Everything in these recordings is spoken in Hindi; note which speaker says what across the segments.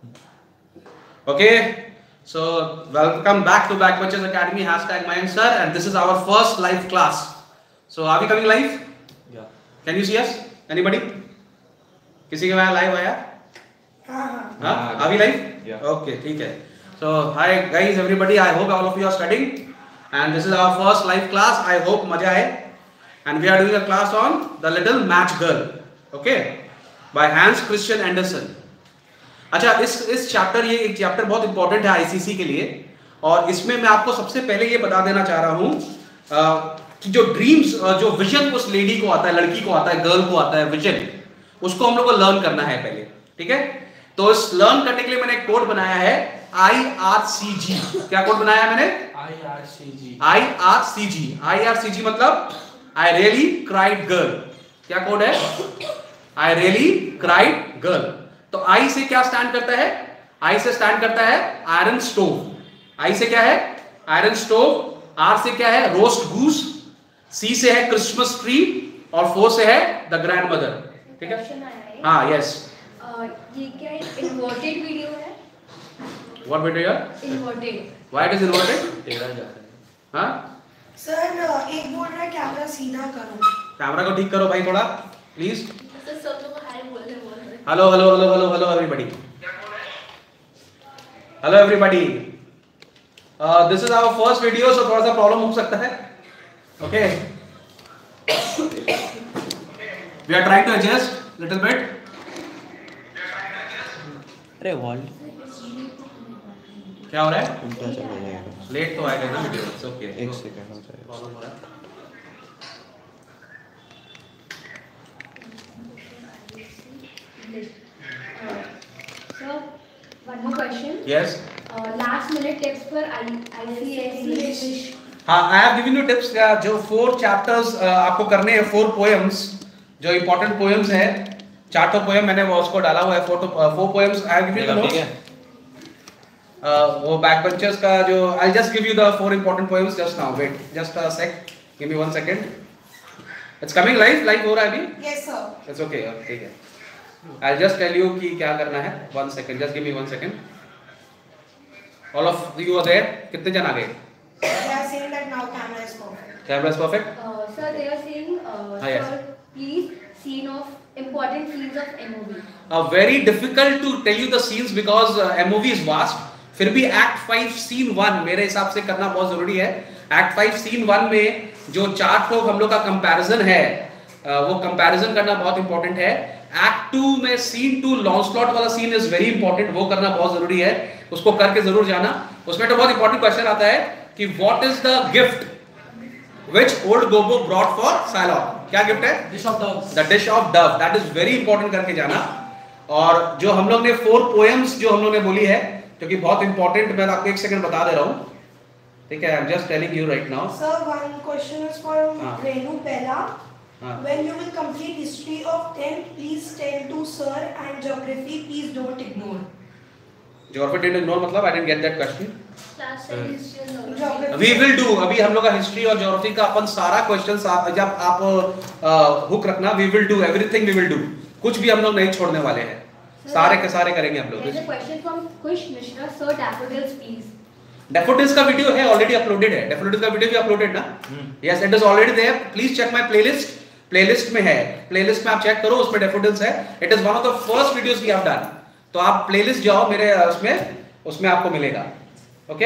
Speaker 1: Okay, so welcome back to Backbenchers Academy, hashtag Mayank sir, and this is our first live class. So are we coming live?
Speaker 2: Yeah.
Speaker 1: Can you see us? Anybody? किसी के वहाँ live आया? हाँ, are we live?
Speaker 2: Yeah.
Speaker 1: Okay, ठीक है. So hi guys, everybody. I hope all of you are studying, and this is our first live class. I hope मजा आए. And we are doing a class on The Little Match Girl. Okay, by Hans Christian Andersen. अच्छा, इस चैप्टर, ये एक चैप्टर बहुत इंपॉर्टेंट है आईसीसी के लिए, और इसमें मैं आपको सबसे पहले ये बता देना चाह रहा हूँ कि जो ड्रीम्स, जो विजन उस लेडी को आता है, लड़की को आता है, गर्ल को आता है विजन, उसको हम लोग को लर्न करना है पहले. ठीक है, तो इस लर्न करने के लिए मैंने एक कोड बनाया है IRCG. क्या कोड बनाया है मैंने? IRCG मतलब आई रियली क्राइड गर्ल. क्या कोड है? I really cried girl. तो आई से क्या स्टैंड करता है? आई से स्टैंड करता है आयरन स्टोव. आई से क्या है? Iron stove. आर से क्या है? Roast goose. सी से है क्रिसमस ट्री, और 4 से है द ग्रैंड मदर. ठीक है, हाँ, यस.
Speaker 3: ये क्या इन्वर्टेड वीडियो है?
Speaker 1: व्हाट वीडियो यार?
Speaker 3: Inverted.
Speaker 1: Why it is inverted?
Speaker 2: टेढ़ा जा रहा है.
Speaker 1: हाँ,
Speaker 4: सर एक बोल रहा है कैमरा सीधा करो.
Speaker 1: कैमरा को ठीक करो भाई थोड़ा प्लीज.
Speaker 3: सर सब लोग हाय बोल रहे हैं.
Speaker 1: Hello hello hello hello hello everybody. Hello everybody. This is our first video, so थोड़ा सा प्रॉब्लम हो सकता है. Okay, we are trying to adjust little bit.
Speaker 2: अरे वॉल
Speaker 1: क्या हो रहा है?
Speaker 2: उल्टा चला जाएगा.
Speaker 1: लेट तो आएगा ना वीडियो. It's okay.
Speaker 2: एक सेकंड हो जाएगा.
Speaker 1: प्रॉब्लम हो रहा है.
Speaker 3: Sir, one more question.
Speaker 1: Yes.
Speaker 3: Last minute tips for ICSE.
Speaker 1: हाँ, I have given you tips. जो 4 चैप्टर्स आपको करने हैं, 4 पोएम्स जो इंपॉर्टेंट पोएम्स है. 4 तो पोएम मैंने वो उसको डाला हुआ है. 4 poems I have given you. वो बैकबेंचर्स का जो, I just give you the 4 important poems just now. Wait just a sec, give me 1 second. It's coming live हो रहा है अभी.
Speaker 4: Yes sir.
Speaker 1: इट्स ओके, ठीक है. आई जस्ट टेल यू कि क्या करना है. 1 second, just give me 1 second. All of you are there. कितने जन आ गए?
Speaker 4: They are saying that now camera is perfect.
Speaker 1: Camera is perfect.
Speaker 3: Sir, they are saying,
Speaker 1: yes.
Speaker 3: sir, please scene of important scenes of MOV.
Speaker 1: Very difficult to tell you the scenes because MOV is vast. फिर भी Act 5 Scene 1 मेरे हिसाब से करना बहुत जरूरी है. Act 5 Scene 1 में जो 4 ठोक हम लोग का कंपैरिजन है, वो कंपैरिजन करना बहुत इंपॉर्टेंट है. Act 2 में Scene 2 लॉन्सलॉट वाला सीन इज वेरी इंपॉर्टेंट, वो करना बहुत जरूरी है. उसको करके जरूर जाना. उसमें तो बहुत इंपॉर्टेंट क्वेश्चन आता है कि what is the gift which old Gobo brought for Shylock. क्या गिफ्ट है?
Speaker 2: Dish of doves.
Speaker 1: The dish of dove. That is very important करके जाना. और जो हम लोग ने 4 पोएम्स जो हम लोग ने बोली है, क्योंकि बहुत इंपॉर्टेंट, मैं आपको 1 सेकंड बता दे रहा हूँ. ठीक है, I am just telling you right now.
Speaker 4: Sir, one question is for Renu Pella.
Speaker 1: हाँ.
Speaker 4: When you will complete history of 10, please tell to sir, and geography please don't ignore.
Speaker 1: Geography didn't ignore मतलब I didn't get that question.
Speaker 3: Class and history and knowledge.
Speaker 4: Geography.
Speaker 1: We will do. अभी हम लोग का हिस्ट्री और ज्योग्राफी का अपन सारा क्वेश्चंस जब आप हुक रखना, we will do everything. We will do. कुछ भी हम लोग नहीं छोड़ने वाले हैं. सारे के सारे करेंगे हम लोग.
Speaker 3: There's a question from Kush Mishra. Sir, daffodils please.
Speaker 1: Daffodils का वीडियो है, ऑलरेडी अपलोडेड है. डैफोडिल्स का वीडियो भी अपलोडेड ना? Yes, it is already there. Please check my playlist. Playlist में है. प्लेलिस्ट में आप चेक करो, उसमें डैफोडिल्स है. It is one of the first videos we have done. तो आप प्लेलिस्ट जाओ मेरे उसमें आपको मिलेगा. Okay.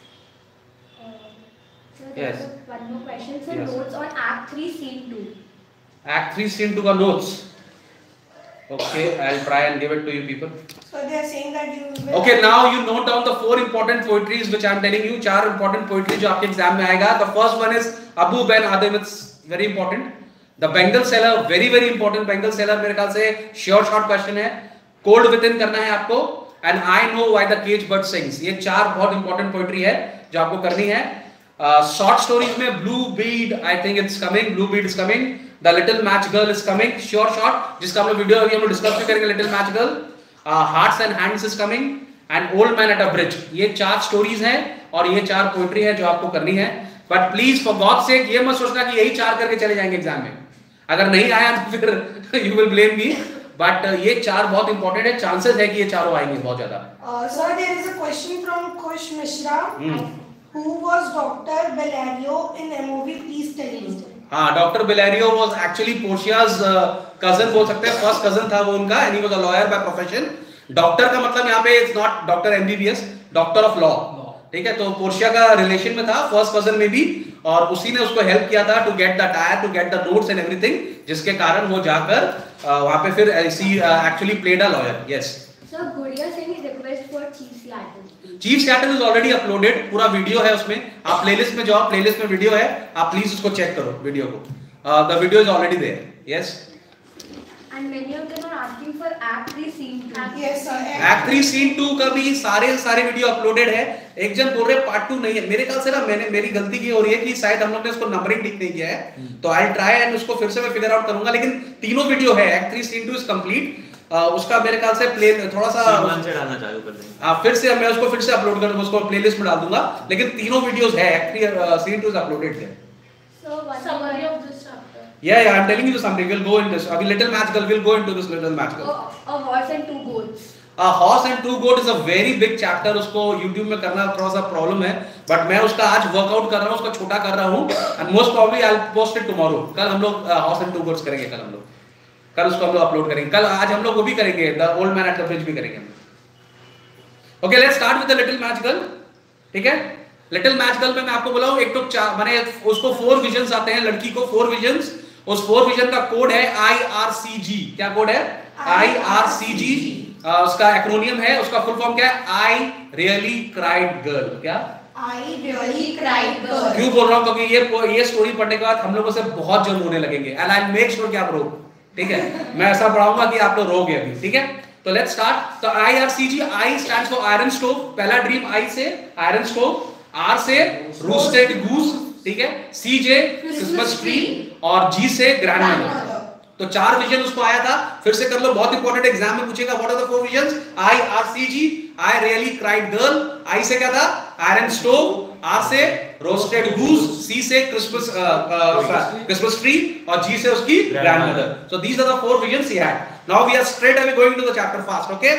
Speaker 3: Sir,
Speaker 1: Yes.
Speaker 3: there's one more question. Sir,
Speaker 1: Yes.
Speaker 3: notes on Act 3 Scene 2.
Speaker 1: Act 3 Scene 2 का notes. Okay, I'll try and give it to you people.
Speaker 4: So they are saying that you will.
Speaker 1: Okay, now you note down the 4 important poetries which I'm telling you. 4 important poetry जो आपके एग्जाम में आएगा. The first one is Abu Ben Adem. It's very important. The Bengal Seller, very very important. Bengal Seller मेरे ख्याल से short question है. Cold Within करना है आपको. And I know why the cage bird sings. ये 4 बहुत important poetry है जो आपको करनी है. Short stories में Blue Bead, I think it's coming. Blue Bead is coming. The Little Match Girl is coming. Short जिसका हम लोग वीडियो अभी हम लोग डिस्कस भी करेंगे. Little Match Girl. Hearts and Hands is coming. And Old Man at a Bridge. ये 4 stories हैं और ये 4 poetry है जो आपको करनी है. But please for God's sake ये मत सोचना कि यही 4 करके चले जाएंगे एग्जाम में. अगर नहीं आया तो फिर you will blame me. But ये 4 बहुत इंपॉर्टेंट है, चांसेस है कि ये चारों आएंगे बहुत ज्यादा.
Speaker 4: Sir, there is a question from Kush Mishra. Who was Dr. Valerio in MOV? Please tell me.
Speaker 1: हाँ, doctor Bellario was actually Portia's cousin बोल सकते हैं, फर्स्ट कजन था वो उनका, and he was a lawyer by profession. Doctor का मतलब यहाँ पे it's not doctor MBBS, doctor of law. ठीक है, तो पोर्शिया का रिलेशन में था, फर्स्ट कजन में भी, और उसी ने उसको हेल्प किया था to get the attire, to get the notes and everything, जिसके कारण वो जाकर वहां पे फिर actually played a lawyer. Yes
Speaker 3: Sir, Guria sent his request for Chief Seattle.
Speaker 1: Chief Seattle is already uploaded, पूरा वीडियो है उसमें. आप प्लेलिस्ट में जाओ, प्लेलिस्ट में वीडियो है, आप प्लीज उसको चेक करो वीडियो को. The video is already there. Yes,
Speaker 3: And many of them are asking for Act 3 Scene 2.
Speaker 4: Yes, sir.
Speaker 1: Act 3 scene 2 का भी सारे वीडियो अपलोडेड है. एक जन बोल रहे पार्ट 2 नहीं है. मेरे ख्याल से ना मेरी गलती की हो रही है कि शायद हम लोग ने उसको नंबरिंग ठीक नहीं किया है, तो आई ट्राई एंड उसको फिर से मैं फिगर आउट करूंगा. लेकिन तीनों वीडियो है, एक्ट 3 सीन 2 इज कंप्लीट. उसका मेरे ख्याल से प्ले थोड़ा सा
Speaker 2: से डालना चालू कर देंगे.
Speaker 1: फिर से मैं उसको फिर से अपलोड करूंगा, उसको प्लेलिस्ट में डाल दूंगा. लेकिन तीनों वीडियोस है, एक्ट 3 सीन 2 इज अपलोडेड है.
Speaker 3: So, what summary of this chapter?
Speaker 1: Yeah, I'm telling you something. We'll go into this. Abhi Little Match Girl, we'll go into this Little Match Girl.
Speaker 3: A horse and 2 goats.
Speaker 1: A horse and 2 goat is a very big chapter. उसको YouTube में करना थोड़ा सा प्रॉब्लम है, बट मैं उसका आज वर्कआउट कर रहा हूँ, उसका छोटा कर रहा हूँ, and most probably I'll post it tomorrow. कल हम लोग horse and 2 goats करेंगे. कल उसको हम लोग अपलोड करेंगे. कल आज हम लोग वो भी करेंगे, The Old Man at the Bridge भी करेंगे. Okay, let's start with the Little Match Girl. ठीक है, लिटिल मैच गर्ल में मैं आपको बोला हूँ, एक तो माने उसको 4 विजन्स आते हैं, लड़की को 4 विजन्स. उस 4 विजन का कोड है IRCG. क्या कोड है? IRCG. उसका एक्रोनियम है, उसका फुल फॉर्म क्या है? I really cried girl. क्या?
Speaker 4: I really cried girl.
Speaker 1: क्यों बोल रहा हूँ? क्योंकि ये स्टोरी पढ़ने के बाद हम लोगों से बहुत जन रोने लगेंगे, एंड आई मेक श्योर कि आप रो. ठीक है, मैं ऐसा पढ़ाऊंगा कि आप लोग रोगे अभी. ठीक है, तो लेट्स स्टार्ट. तो IRCG, I stands for iron stove. पहला ड्रीम I से आयरन स्टोव, R से रोस्टेड गूस. ठीक है, CJ क्रिसमस ट्री, और G से ग्रैंडमदर. तो 4 विजन उसको आया था. फिर से कर लो, बहुत इंपॉर्टेंट, एग्जाम में पूछेगा what are the 4 visions. IRCG, I really cried girl. I से क्या था? Iron stove. R से रोस्टेड गूस. C से क्रिसमस ट्री, और G से उसकी grandmother. So these are the 4 visions he had. Now we are straight away going to the chapter fast. Okay,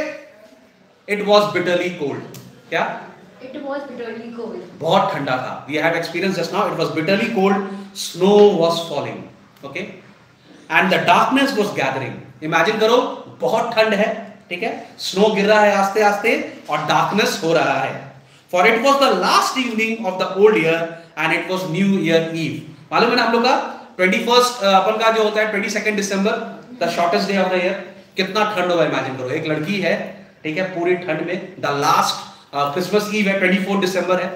Speaker 1: it was bitterly cold. क्या?
Speaker 3: It was bitterly cold.
Speaker 1: बहुत ठंडा था. We have experienced just now. It was bitterly cold. Snow was falling. Okay, and the darkness was gathering. Imagine करो, बहुत ठंड है. ठीक है, स्नो गिर रहा है आस्ते आस्ते, और डार्कनेस हो रहा है. For it was the last evening of the old year, and it was New Year Eve. मालूम है ना हम लोग का 21st अपन का जो होता है 22nd December, the shortest day of the year. कितना ठंड होगा इमेजिन करो. एक लड़की है, ठीक है, पूरी ठंड में. The last क्रिसमस ईव है, 24 दिसंबर है,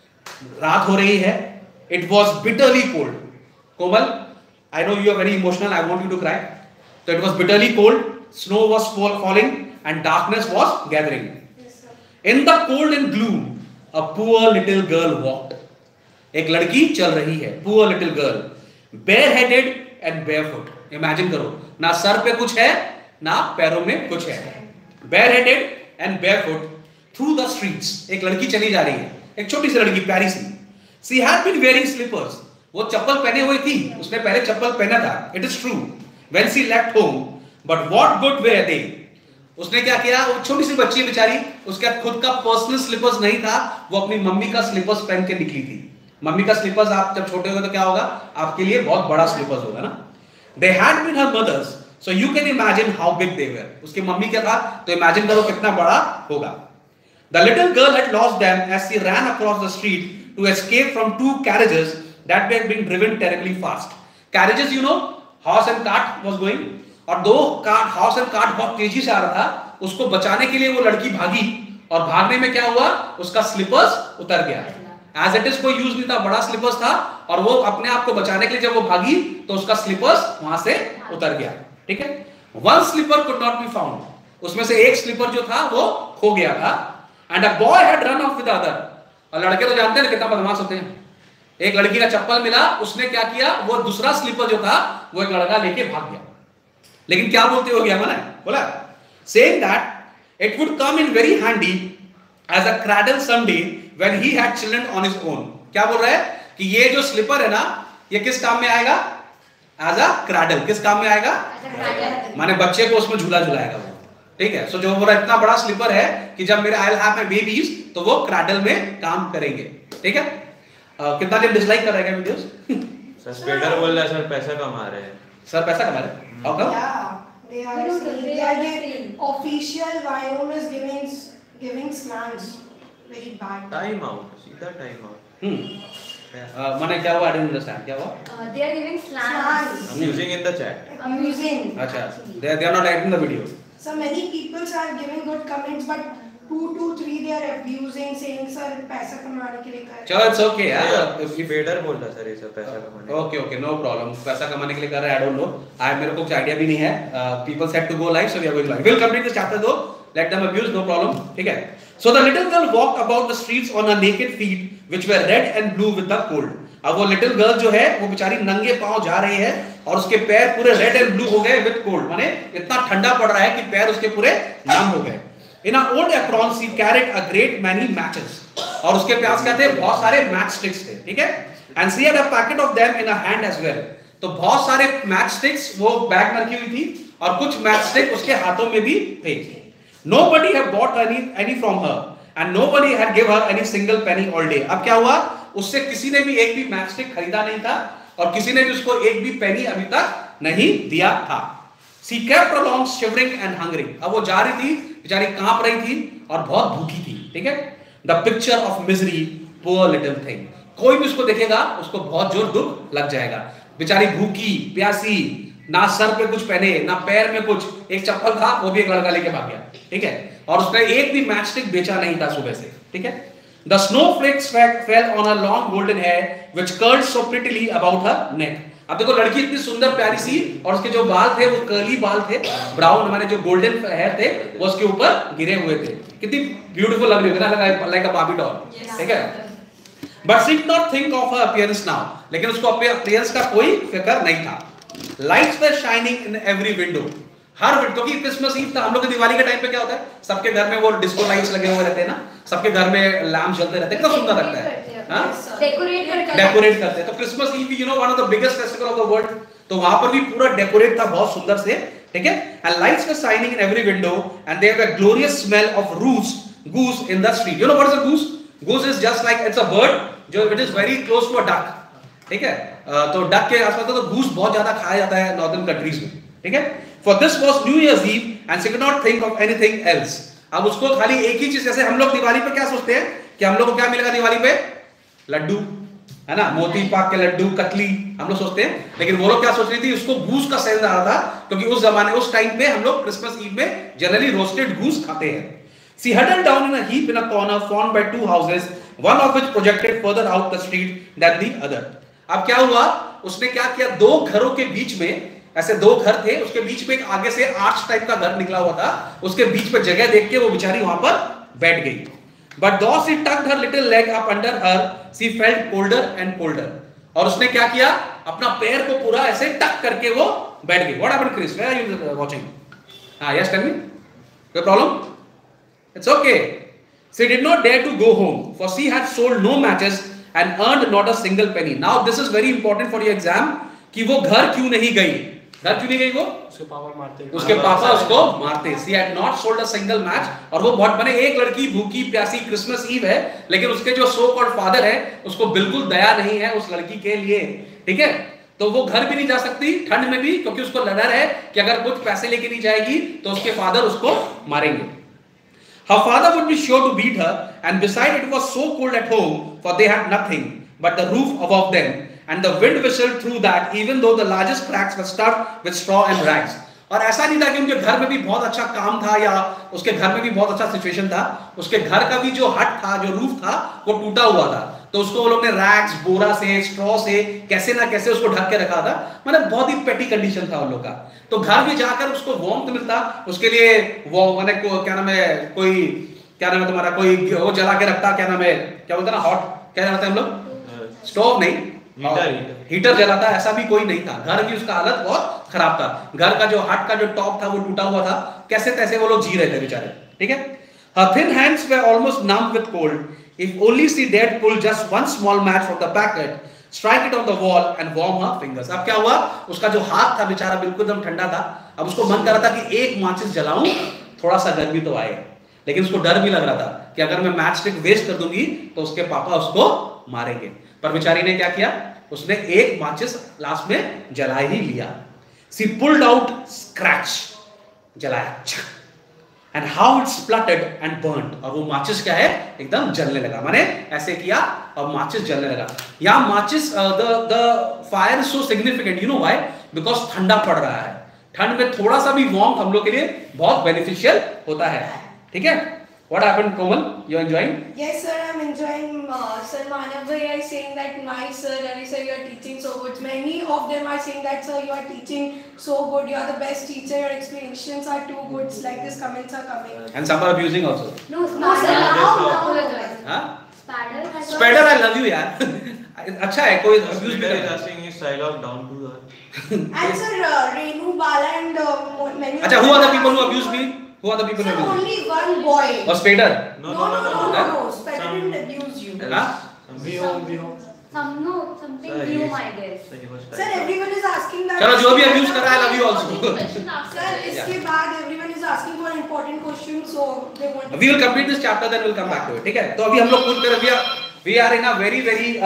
Speaker 1: रात हो रही है. It was bitterly cold. Komal, I know you are very emotional, I want you to cry. तो it was bitterly cold, snow was falling, and darkness was gathering. In the cold and gloom a poor little girl walked. एक लड़की चल रही है, poor little girl, bare headed and barefoot. Imagine करो, ना सर पे कुछ है, ना पैरों में कुछ है. Bare headed and barefoot through the streets. एक लड़की चली जा रही है, एक छोटी सी लड़की, प्यारी सी. She had been wearing slippers. वो चप्पल पहने हुई थी, उसने पहले चप्पल पहना था. It is true. When she left home, but what good were they. उसने क्या किया? वो छोटी सी बच्ची बेचारी, उसका खुद का पर्सनल स्लीपर्स नहीं था, वो अपनी मम्मी का स्लीपर्स पहन के निकली थी. मम्मी का स्लीपर्स, आप जब छोटे होगे तो क्या होगा? आपके लिए बहुत बड़ा स्लीपर्स होगा ना. They had been her mother's, so you can imagine how big they were. उसकी मम्मी क्या था, तो इमेजिन करो कितना बड़ा होगा. The little girl had lost them as she ran across the street to escape from 2 carriages that were being driven terribly fast. Carriages, you know, horse and cart was going, और 2 horse and cart बहुत तेजी से आ रहा था. उसको बचाने के लिए वो लड़की भागी, और भागने में क्या हुआ? उसका स्लीपर्स उतर गया. As it is कोई यूज नहीं था, बड़ा स्लीपर्स था, और वो अपने आप को बचाने के लिए जब वो भागी तो उसका स्लीपर्स वहां से उतर गया. ठीक है, one slipper could not be found. उसमें से एक स्लीपर जो था वो खो गया था. And a boy had run off with the other. और लड़के तो जानते हैं कितना बदमाश होते हैं. एक लड़की का चप्पल मिला, उसने क्या किया? वो दूसरा स्लीपर जो था वो एक लड़का लेके भाग गया. लेकिन क्या बोलते हो गया? मना बोला, saying that it would come in very handy as a cradle someday when he had children on his own. क्या बोल रहा है? कि ये जो स्लीपर है ना, ये किस काम में आएगा? As a cradle. किस काम में आएगा? माने बच्चे को उसमें झूला झुलाएगा वो, ठीक है। सो जो बोला इतना बड़ा स्लीपर है कि जब मेरे I will have my babies तो वो क्रैडल में काम करेंगे, ठीक है। कितना दिन डिसलाइक कर रहे हैं वीडियोस?
Speaker 2: सर स्पेडर बोल रहा है सर पैसा कमा रहे हैं।
Speaker 1: सर पैसा कमा रहे हैं? How come?
Speaker 4: They are getting official Viome is giving slants very bad.
Speaker 2: Time out, सीधा टाइम आउट।
Speaker 1: माने क्या हुआ? आई डोंट अंडरस्टैंड क्या हुआ?
Speaker 3: They are giving slants.
Speaker 2: Amusing in the chat.
Speaker 4: Amusing.
Speaker 1: अच्छा, they are not liking the video.
Speaker 4: So many people are giving good comments, but 2 to 3 they are abusing, saying sir पैसा कमाने के लिए कर।
Speaker 1: चलो इट्स ओके यार,
Speaker 2: स्पेडर बोल रहा सर ये सब पैसा कमाने।
Speaker 1: ओके ओके नो प्रॉब्लम, पैसा कमाने के लिए कर रहा है, आई डोंट नो, मेरे को कुछ आइडिया भी नहीं है। People said to go live, so we are going live. Will complete this chapter though, let them abuse, no problem, ठीक है। So the little girl walked about the streets on a naked feet which were red and blue with the cold. अब वो लिटिल गर्ल जो है वो बेचारी नंगे पांव जा रही है और उसके पैर पूरे रेड एंड ब्लू हो गए विद कोल्ड, माने इतना ठंडा पड़ रहा है कि पैर उसके पूरे नम हो गए। In an old apron she carried a great many matches, और उसके पास क्या थे? बहुत सारे मैच स्टिक्स थे, ठीक है। And she had a packet of them in her hand as well, तो बहुत सारे मैच स्टिक्स वो बैग में रखी हुई थी और कुछ मैच स्टिक उसके हाथों में भी थे। Nobody had bought any from her and nobody had give her any single penny all day। अब क्या हुआ? उससे किसी ने भी एक भी मैच स्टिक खरीदा नहीं था और किसी ने भी उसको एक भी पेनी अभी तक नहीं दिया था। She kept along shivering and hungry, अब वो जा रही थी, बेचारी कांप रही थी और बहुत भूखी थी, ठीक है। The picture of misery, poor little thing, कोई भी उसको देखेगा उसको बहुत जोर दुख लग जाएगा। बेचारी भूखी प्यासी, ना सर पे कुछ पहने ना पैर में कुछ, एक चप्पल था वो भी एक लड़का लेके भाग गया, ठीक है, और उसने एक भी मैच स्टिक बेचा नहीं था सुबह से, ठीक है। The snowflakes fell on her long golden hair which curled so prettily about her neck। अब देखो लड़की इतनी सुंदर प्यारी सी और उसके जो बाल थे वो कर्ली बाल थे, ब्राउन, हमारे जो गोल्डन हेयर थे वो उसके ऊपर गिरे हुए थे। कितनी ब्यूटीफुल लग रही है ना, लाइक अ बार्बी डॉल, ठीक है। But she did not think of her appearance now, लेकिन उसको अपने अपीयरेंस का कोई फिक्र नहीं था। Lights were shining in every window, हर विंडो, क्योंकि क्रिसमस ईव था। हम लोग के दिवाली के टाइम पे क्या होता है, सबके घर में वो डिस्को लाइट्स लगे हुए रहते हैं ना, सबके घर में लैम्प जलते रहते हैं, कितना सुंदर लगता है, डेकोरेट करते हैं। तो Christmas eve, you know, one of the biggest festival of the world, तो वहां पर भी पूरा डेकोरेट था बहुत सुंदर से, ठीक है। And lights were shining in every window and there were glorious smell of goose in the street. You know what is a goose? Goose is just like, it's a bird जो it is very close to a duck, ठीक है। तो डक के आसपास तो गूस बहुत ज्यादा खाया जाता है नॉर्दर्न कंट्रीज में, ठीक है। For this was New Year's Eve and she could not think of anything else। अब उसको खाली एक ही चीज, जैसे हम लोग दिवाली पे क्या सोचते हैं कि हम लोग को क्या मिलेगा दिवाली पे? लड्डू, है ना, मोती पाक के लड्डू, कतली, हम लोग सोचते हैं। लेकिन वो लोग क्या सोच रही थी? उसको गूस का सेंस आ रहा था, क्योंकि उस जमाने, उस टाइम पे हम लोग क्रिसमस ईव में जनरली रोस्टेड गूस खाते हैं। She huddled down in a heap in a corner formed by 2 houses, one of which projected further out the street than the other। अब क्या हुआ? उसने क्या किया? 2 घरों के बीच में, ऐसे 2 घर थे, उसके बीच में एक आगे से आर्च टाइप का घर निकला हुआ था, उसके बीच में जगह देख के वो बेचारी वहां पर बैठ गई। But though she tucked her little leg up under her, she felt colder and colder। और उसने क्या किया? अपना पैर को पूरा ऐसे टक करके वो बैठ गई। What happened, Chris? Where are you watching? Yes, tell me. No problem? It's okay. She did not dare to go home, for she had sold no matches and earned not a single penny। Now this is very important for your exam, कि वो घर क्यों नहीं गई? घर क्यों नहीं गई? वो उसके पापा उसको मारते। She had not sold a single match, और वो बहुत बने, एक लड़की भूखी प्यासी, क्रिसमस ईव है, लेकिन उसके जो सो कॉल्ड फादर है उसको बिल्कुल दया नहीं है उस लड़की के लिए, ठीक है। तो वो घर भी नहीं जा सकती ठंड में भी, क्योंकि उसको लगा है कि अगर कुछ पैसे लेके नहीं जाएगी तो उसके फादर उसको मारेंगे। Her father would be sure to beat her, and besides it was so cold at home, for they had nothing but the roof above them, and the wind whistled through that, even though the largest cracks were stuffed with straw and rags। और ऐसा नहीं था कि उनके घर में भी बहुत अच्छा काम था या उसके घर में भी बहुत अच्छा सिचुएशन था, उसके घर का भी जो हट था, जो रूफ था, वो टूटा हुआ था, तो उसको वो लोग ने रैग्स, बोरा से, स्ट्रॉ से कैसे ना कैसे उसको ढक के रखा था। मतलब बहुत ही पेटी कंडीशन था उन लोग का। तो घर भी जाकर उसको वार्मथ मिलता, उसके लिए वो मैंने क्या नाम है, कोई क्या नाम है तुम्हारा, कोई वो जला के रखता, क्या नाम है, क्या बोलते हैं ना, हॉट क्या कहते हैं हम लोग, स्टोव नहीं, हीटर जलाता, ऐसा भी कोई नहीं था। घर की उसका हालत बहुत खराब था, घर का जो हट का जो टॉप था वो टूटा हुआ था, कैसे तैसे वो लोग जी रहे थे बेचारे, ठीक है। Her thin hands were almost numb with cold. If only she dared pull just one small match from the packet, strike it on the wall and warm her fingers. अब क्या हुआ, उसका जो हाथ था बेचारा बिल्कुल एकदम ठंडा था, अब उसको मन कर रहा था कि एक माचिस जलाऊं, थोड़ा सा गर्मी तो आए, लेकिन उसको डर भी लग रहा था कि अगर मैं मैच स्टिक वेस्ट कर दूंगी तो उसके पापा उसको मारेंगे। पर बेचारी ने क्या किया, उसने एक माचिस लास्ट में जला ही लिया। She pulled out scratch, जलाया, and how it spluttered and burned, और वो माचिस क्या है, एकदम जलने लगा, माने ऐसे किया और माचिस जलने लगा। यहाँ माचिस the fire is so significant, you know why? Because ठंडा पड़ रहा है, ठंड में थोड़ा सा भी वार्म हम लोग के लिए बहुत बेनिफिशियल होता है, ठीक है। What happened, Komal? You enjoying?
Speaker 4: Yes, sir, I'm enjoying.
Speaker 5: Sir, Manav bhai is saying that nice, sir, Ravi sir, you are teaching so good. Many of them are saying that, sir, you are teaching so good. You are the best teacher. Your explanations are too good. Like this, comments are coming.
Speaker 1: And some are abusing also.
Speaker 3: No,
Speaker 5: No, sir,
Speaker 1: हाँ?
Speaker 3: Spider has
Speaker 1: Spider, I love you यार। अच्छा है, कोई abuse भी
Speaker 2: Spider is
Speaker 1: नहीं।
Speaker 2: asking his dialogue down to earth.
Speaker 4: And sir, Renu, Bala, and many.
Speaker 1: अच्छा, who are the people who abuse me? Who are the people
Speaker 4: Sir,
Speaker 1: who abuse me?
Speaker 4: only one boy.
Speaker 1: और Spider?
Speaker 4: No. Spider didn't abuse you.
Speaker 1: हाँ?
Speaker 2: We know.
Speaker 3: something
Speaker 2: Sir,
Speaker 3: new,
Speaker 2: yes.
Speaker 3: I guess.
Speaker 2: So he was
Speaker 4: Sir, everyone is asking that.
Speaker 1: चलो, जो भी abuse कर रहा है, I love you also।
Speaker 4: Sir, इसके बाद everyone is asking for important questions, so they want.
Speaker 1: We will complete this chapter, then we'll come back to it, ठीक है। तो अभी हम लोग पूरी तरह we are in a very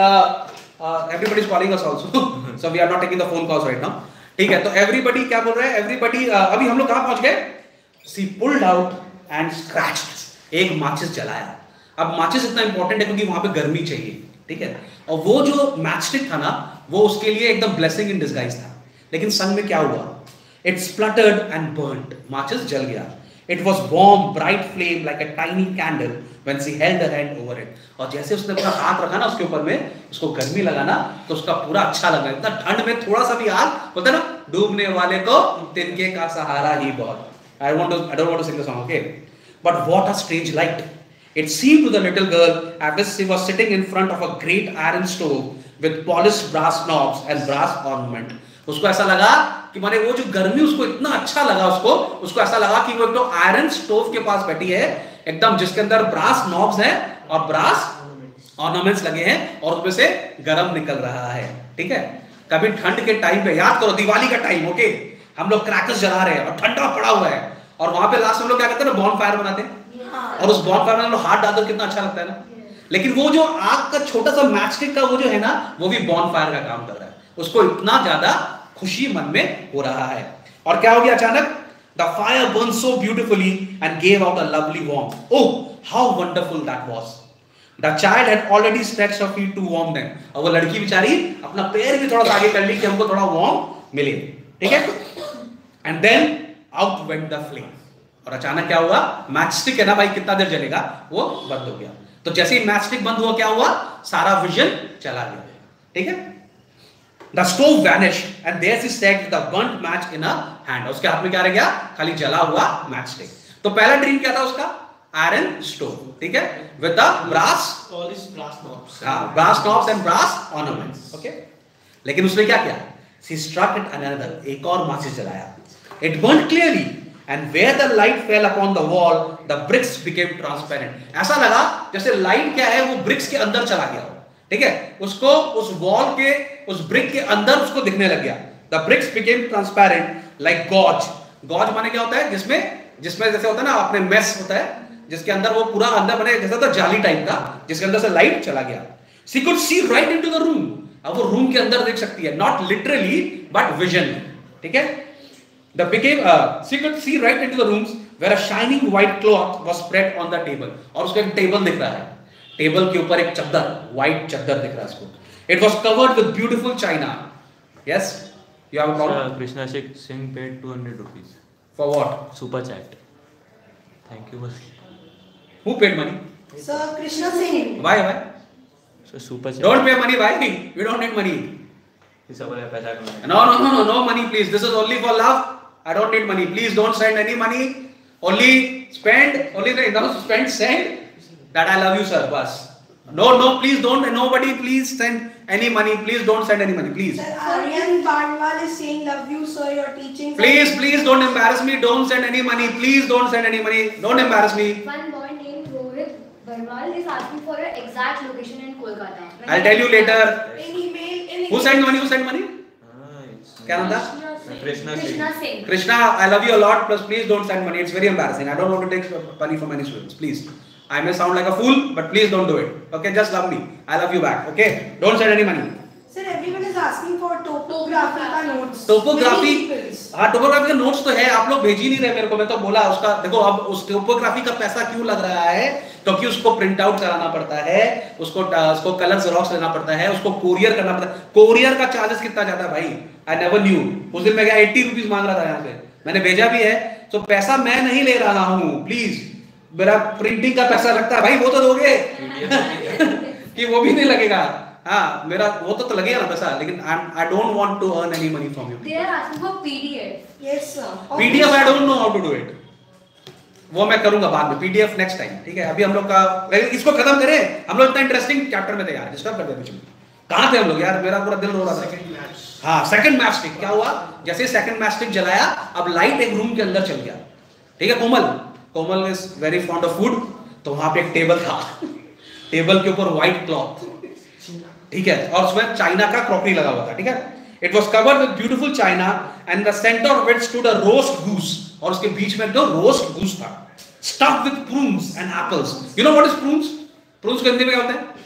Speaker 1: everybody is calling us also, so we are not taking the phone calls right now, ठीक है। तो everybody क्या बोल रहे हैं, everybody अभी हम लोग कहाँ पहुँच गए? She pulled out and scratched, एक माचिस जलाया। अब माचिस इतना इंपॉर्टेंट है क्योंकि वहां पे गर्मी चाहिए, ठीक है। और वो जो मैचस्टिक था ना, वो उसके लिए एकदम ब्लेसिंग इन डिस्गाइज था। लेकिन संग में क्या हुआ, इट स्प्लटर्ड एंड बर्न्ड, माचिस जल गया। It was warm bright flame like a tiny candle when she held her hand over it. और जैसे उसने अपना हाथ रखा ना उसके ऊपर में, उसको गर्मी लगा ना, तो उसका पूरा अच्छा लगा। इतना ठंड में थोड़ा सा भी आग, बोलते ना, डूबने वाले को तिनके का सहारा ही बहुत। I don't want to sing the song, okay? But what a strange light! It seemed to the little girl as if she was sitting in front of a great iron stove with polished brass knobs and brass ornament. उसको ऐसा लगा कि माने वो जो गर्मी उसको इतना अच्छा लगा, उसको ऐसा लगा कि वो एक तो आयरन स्टोव के पास बैठी है एकदम, जिसके अंदर ब्रास नॉब्स हैं और ब्रास ऑर्नामेंट्स लगे हैं और उसमें से गरम निकल रहा है, ठीक है। कभी ठंड के टाइम पे याद करो, दिवाली का टाइम, ओके, हम लोग क्रैकर्स जला रहे हैं और ठंडा पड़ा हुआ है, और वहां पे लास्ट हम लोग क्या करते हैं ना, बॉन फायर बनाते हैं, और उस बॉन फायर में हम लोग हाथ डालकर कितना अच्छा लगता है ना। लेकिन वो जो आग का छोटा सा मैचस्टिक का वो जो है ना, वो भी बॉन फायर का काम कर रहा है। उसको इतना ज्यादा खुशी मन में हो रहा है। और क्या हो गया अचानक, the fire burn so beautifully and gave out a lovely warm. Oh how wonderful that was. The child had already stretched her feet to warm them. और वो लड़की बेचारी अपना पैर भी थोड़ा सा आगे कर ली कि हमको थोड़ा वार्म मिले, ठीक है। And then out went the flame. और अचानक क्या हुआ, मैचस्टिक है ना भाई, कितना देर जलेगा, वो बंद हो गया। तो जैसे ही मैचस्टिक बंद हुआ, क्या हुआ, सारा विजन चला गया, ठीक है। The stove vanished and there she sat with a burnt match in her hand. उसके हाथ में क्या रह गया, खाली जला हुआ मैचस्टिक। तो पहला ड्रीम क्या था उसका, आयरन स्टोव, ठीक है, with the brass,
Speaker 2: All these brass knobs.
Speaker 1: Brass knobs and brass ornaments, okay. लेकिन उसने क्या किया, शी स्ट्रक इट अनदर, एक और माचिस जलाया। It burn clearly and where the light fell upon the wall the bricks became transparent. ऐसा लगा जैसे लाइट क्या है, वो ब्रिक्स के अंदर चला गया, ठीक है, उसको उस वॉल के उस ब्रिक के अंदर उसको दिखने लग गया। The bricks became transparent like gauze. Gauze माने क्या होता है, जिसमें जैसे होता है ना अपने मेस होता है, जिसके अंदर वो पूरा अंदर बने जैसा था जाली टाइप का, जिसके अंदर से लाइट चला गया। She could see right into the room. अब वो रूम के अंदर देख सकती है, नॉट लिटरली बट विजन, ठीक है। She could see right into the rooms where a shining white cloth was spread on the table. और उसको एक टेबल दिख रहा है, टेबल के ऊपर एक चद्दर, व्हाइट चद्दर दिख रहा है उसको। It was covered with beautiful china. Yes, you have a problem?
Speaker 2: Krishna Singh paid 200 rupees.
Speaker 1: For what?
Speaker 2: Super chat. Thank you.
Speaker 1: Who paid money?
Speaker 4: Sir, Krishna Singh.
Speaker 1: Why?
Speaker 2: So super chat.
Speaker 1: Don't pay money. Why? We don't need money.
Speaker 2: इस सब वाला पैसा कमाना।
Speaker 1: No money, please. This is only for love. I don't need money. Please don't send any money. Only spend. Send that I love you, sir. Bas. No, please don't. Nobody, please send any money. Please don't send any money, please.
Speaker 4: Sir, Aryan Barnwal is saying, love you, sir, your teaching.
Speaker 1: Please don't embarrass me. Don't send any money. Please don't send any money. Don't embarrass me.
Speaker 3: One boy named Rohit Barwal is asking for your exact location in Kolkata.
Speaker 1: I'll tell you later.
Speaker 4: In email,
Speaker 1: Who sent money? Who sent money?
Speaker 2: It's
Speaker 1: क्या नाम था?
Speaker 2: Krishna
Speaker 3: Krishna Singh.
Speaker 1: Krishna, I love you a lot. Please don't send money. It's very embarrassing. I don't want to take money from any students. Please. I may sound like a fool, but please don't do it. Okay, just love me. I love you back. Okay, don't send any money.
Speaker 5: Sir, everyone is asking for topography का notes.
Speaker 1: Topography,
Speaker 5: Many peoples.
Speaker 1: हाँ टोपोग्राफी का नोट्स तो है, आप लोग भेज ही नहीं रहे मेरे को। मैं तो बोला उसका, देखो अब उस टोपोग्राफी का पैसा क्यों लग रहा है, क्योंकि उसको प्रिंट आउट कराना पड़ता है, उसको कलर जेरोक्स लेना पड़ता है, उसको कोरियर करना पड़ता है। कोरियर का चार्जेस कितना जाता है भाई, आई नेवर न्यू। उस दिन मैं गया 80 रुपीज मांग रहा था यहाँ से, मैंने भेजा भी है। तो पैसा मैं नहीं ले रहा हूँ, प्लीज मेरा प्रिंटिंग का पैसा लगता है भाई, वो तो दोगे कि वो भी नहीं लगेगा। हाँ मेरा वो तो लगेगा ना पैसा, लेकिन I don't want to earn any money from you.
Speaker 3: They are asking for PDF.
Speaker 5: Yes, sir.
Speaker 1: PDF I don't know how to do it, वो मैं करूंगा बाद में, पीडीएफ नेक्स्ट टाइम, ठीक है। अभी हम लोग का इसको खत्म करें, हम लोग इतना इंटरेस्टिंग चैप्टर में थे यार, डिस्टर्ब कर दिया बीच में। कहां थे हम लोग यार, मेरा पूरा दिल रो रहा था। हाँ सेकंड मैच स्टिक क्या हुआ, जैसे सेकंड मैच स्टिक जलाया, अब लाइट एक रूम के अंदर चल गया, ठीक है। Komal is very fond of food, तो वहां पे एक टेबल था, टेबल के ऊपर व्हाइट क्लॉथ, ठीक है, और उसमें चाइना का क्रॉकरी लगा हुआ था, ठीक है। It was covered with beautiful china and the centre of it stood a roast goose, और उसके बीच में दो रोस्ट गूस था, stuffed with prunes and apples. You know what is prunes? Prunes को हिंदी में क्या बोलते हैं?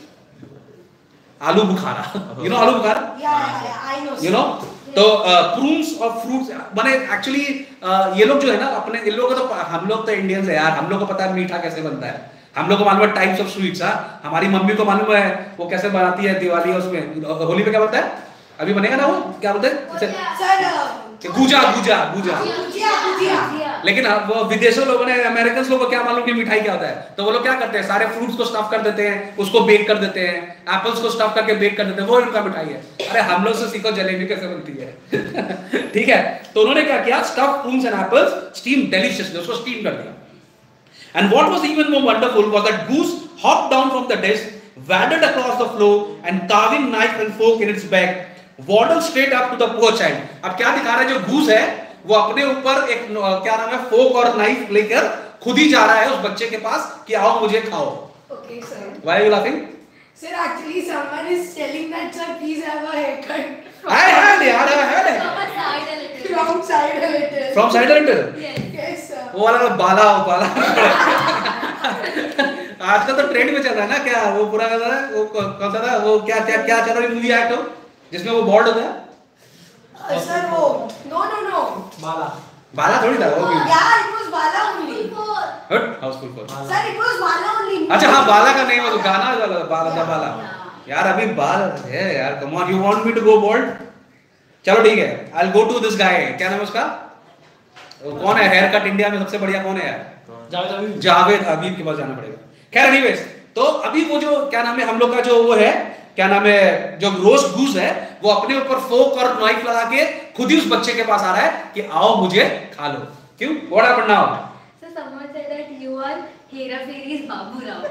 Speaker 1: आलू बुखारा। यू नो आलू बुखारा?
Speaker 5: Yeah, I know.
Speaker 1: You know, तो प्रून्स और फ्रूट्स माने एक्चुअली ये लोग जो है ना अपने, इन लोगों को तो, हम लोग तो इंडियंस है यार, हम लोग को पता है मीठा कैसे बनता है, हम लोग को मालूम है टाइप्स ऑफ स्वीट्स। हमारी मम्मी को मालूम है वो कैसे बनाती है दिवाली, उसमें होली पे क्या बनता है, अभी बनेगा ना वो क्या बोलते हैं,
Speaker 5: Sir,
Speaker 1: गुजा गुजा गुजा।
Speaker 5: Gujia.
Speaker 1: लेकिन वो विदेशों लोगों ने, अमेरिकन लोगों को क्या मालूम कि मिठाई क्या होता है, तो वो लोग क्या करते हैं, सारे फ्रूट्स को स्टफ कर देते हैं, उसको बेक कर देते हैं, एप्पल्स को स्टफ करके बेक कर देते हैं, वो उनका मिठाई है। अरे हम लोग से सीखो जलेबी कैसे बनती है। ठीक है, तो उन्होंने क्या किया, stuff prunes and apples, steam deliciously, उसको स्टीम कर दिया। And what was even more wonderful was that goose hopped down from the dish, waddled across the floor, and carving knife and fork in its back, waddled straight up to the poor child. अब क्या दिखा रहा है, जो गूस है वो अपने ऊपर एक क्या नाम है, फोक और नाइफ लेकर खुद ही जा रहा है उस बच्चे के पास कि आओ मुझे खाओ।
Speaker 5: Okay, sir.
Speaker 1: Why are you laughing?
Speaker 5: Sir, actually, someone is telling that, sir, please have a haircut.
Speaker 1: I had यार, I had it.
Speaker 3: From a side a little.
Speaker 5: From side a little.
Speaker 1: From side a little.
Speaker 3: Yes.
Speaker 5: Yes, sir.
Speaker 1: वो वाला बाला आजकल तो ट्रेंड में चल रहा है ना, क्या वो पूरा वो कौन सा था, वो क्या क्या क्या चल रहा है मूवी एक्ट हो जिसमें वो बॉल्ड होता है,
Speaker 5: Sir, no.
Speaker 1: बाला थोड़ी था वो भी।
Speaker 5: Yeah, it was Bala only.
Speaker 1: Hut housefull for.
Speaker 5: Sir, it was Bala only.
Speaker 1: अच्छा हाँ, बाला का नहीं, वो गाना वाला बाला था, बाला यार, अभी बाल है यार, come on, you want me to go bold? चलो ठीक है, I will go to this guy, क्या नाम है उसका, कौन है हेयर कट इंडिया में सबसे बढ़िया, कौन है यार, जावेद हबीब के पास जाना पड़ेगा। खैर एनीवेज, तो अभी वो जो क्या नाम है हम लोग का जो वो है, क्या नाम है, जो रोस्ट गूस है, वो अपने ऊपर फोक और नाइफ लगा के खुद ही उस बच्चे के पास आ रहा है कि आओ मुझे खा लो। क्यों, what happened now?
Speaker 3: So someone said that you are Hera Fairy's Babu Rao.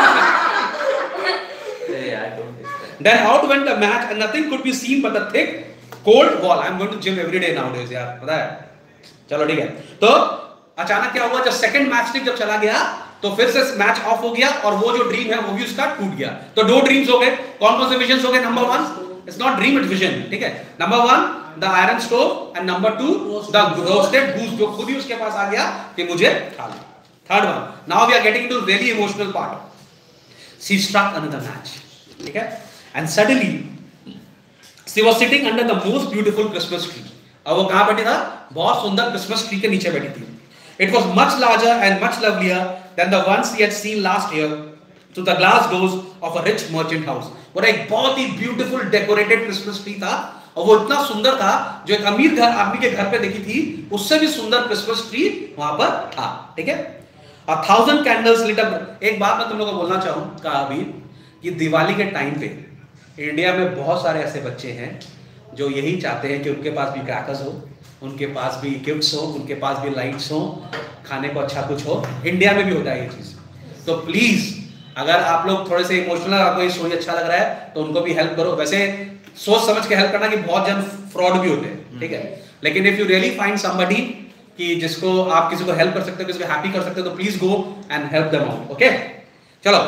Speaker 2: Hey, I don't understand.
Speaker 1: Then out went the match and nothing could be seen but the thick cold wall. I'm going to gym every day nowadays यार, पता है। चलो ठीक है, तो अचानक क्या हुआ, जब सेकंड मैच स्टिक जब चला गया तो फिर से मैच ऑफ हो गया, और वो जो ड्रीम है वो भी उसका टूट गया। तो दो ड्रीम्स हो गए, कौन कौन से विजन्स हो गए? Number 1, it's not dream, it's vision, ठीक है। Number 1 the iron stove and number 2 the roasted goose, जो खुद ही उसके पास आ गया कि मुझे खा लो। Third one, now we are getting to really emotional part. She struck another match, ठीक है, and suddenly she was sitting under the most beautiful Christmas tree. और वो कहां बैठी था? बहुत सुंदर क्रिसमस ट्री के नीचे बैठी थी। It was much larger and much lovelier than the ones he had seen last year through the glass doors of a rich merchant house. और एक बहुत ही beautiful decorated Christmas tree था, और वो इतना सुंदर था जो एक अमीर आदमी के घर पे देखी थी उससे भी सुंदर Christmas tree वहां पर था, ठीक है। 1000 candles lit up. एक बात मैं तुम लोगों को बोलना चाहूंगा अभी कि दिवाली के टाइम पे इंडिया में बहुत सारे ऐसे बच्चे हैं जो यही चाहते हैं कि उनके पास भी क्रैकर्स हो, उनके पास भी गिफ्ट्स हो, उनके पास भी लाइट्स हो, खाने को अच्छा कुछ हो। इंडिया में भी होता है ये चीज। तो प्लीज अगर आप लोग थोड़े से इमोशनल, आपको ये स्टोरी अच्छा लग रहा है तो उनको भी हेल्प करो। वैसे सोच समझ के हेल्प करना, कि बहुत जन फ्रॉड भी होते हैं, ठीक है, लेकिन if you really find somebody कि जिसको आप किसी को हेल्प कर सकते हो, किसी को हैप्पी कर सकते हो, तो please go and help them out, okay. चलो,